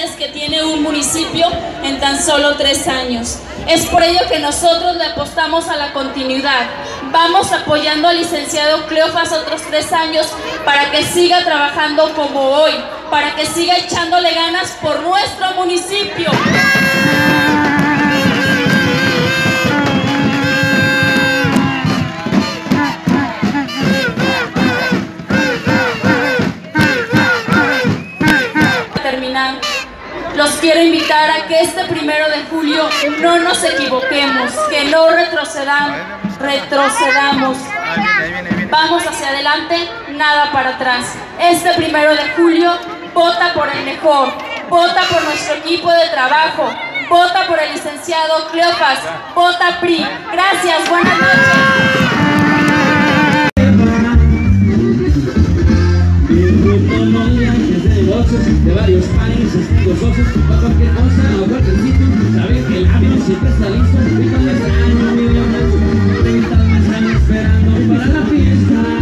oportunidades que tiene un municipio en tan solo 3 años. Es por ello que nosotros le apostamos a la continuidad. Vamos apoyando al licenciado Cleofas otros 3 años para que siga trabajando como hoy, para que siga echándole ganas por nuestro municipio. Los quiero invitar a que este 1 de julio no nos equivoquemos, que no retrocedamos. Vamos hacia adelante, nada para atrás. Este 1 de julio, vota por el mejor, vota por nuestro equipo de trabajo, vota por el licenciado Cleofas, vota PRI. Gracias, buenas noches. De varios países gozosos, para cualquier cosa o cualquier sitio, saben que el avión siempre está listo. Y con este año millones, 30 me están esperando para la fiesta.